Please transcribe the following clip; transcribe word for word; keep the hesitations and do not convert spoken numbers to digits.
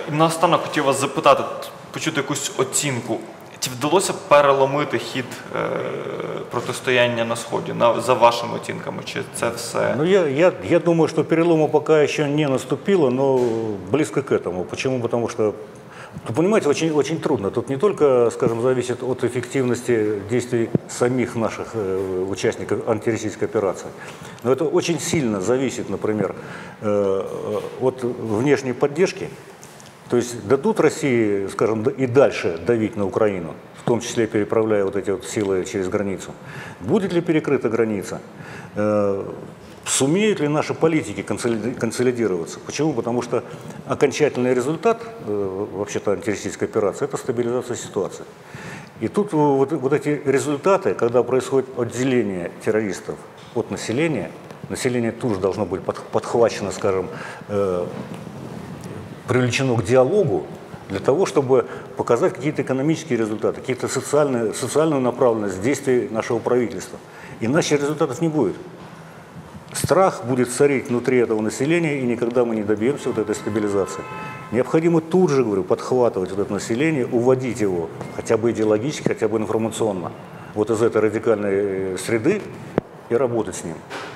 І наостанок хотів вас запитати, почути якусь оцінку. Чи вдалося переломити хід е, протистояння на Сході, на, за вашими оцінками? Чи це все? Ну, я, я, я думаю, что перелома пока еще не наступило, но близко к этому. Почему? Потому что, вы понимаете, очень, очень трудно. Тут не только, скажем, зависит от эффективности действий самих наших э, участников антироссийской операции, но это очень сильно зависит, например, э, от внешней поддержки. То есть дадут России, скажем, и дальше давить на Украину, в том числе переправляя вот эти вот силы через границу. Будет ли перекрыта граница? Э, сумеют ли наши политики консолидироваться? Почему? Потому что окончательный результат э, вообще-то антироссийской операции – это стабилизация ситуации. И тут вот, вот эти результаты, когда происходит отделение террористов от населения, население тут же должно быть подхвачено, скажем, э, привлечено к диалогу для того, чтобы показать какие-то экономические результаты, какие-то социальные, социальную направленность действий нашего правительства. Иначе результатов не будет. Страх будет царить внутри этого населения, и никогда мы не добьемся вот этой стабилизации. Необходимо тут же, говорю, подхватывать вот это население, уводить его, хотя бы идеологически, хотя бы информационно, вот из этой радикальной среды и работать с ним.